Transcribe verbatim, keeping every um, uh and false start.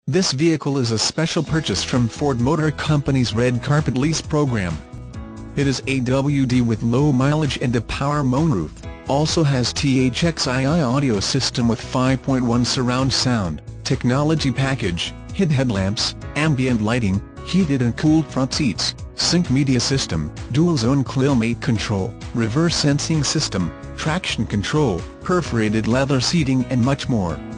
This vehicle is a special purchase from Ford Motor Company's Red Carpet Lease program. It is A W D with low mileage and a power moonroof, also has T H X I I audio system with five point one surround sound, technology package, H I D headlamps, ambient lighting, heated and cooled front seats, sync media system, dual-zone clilmate control, reverse sensing system, traction control, perforated leather seating and much more.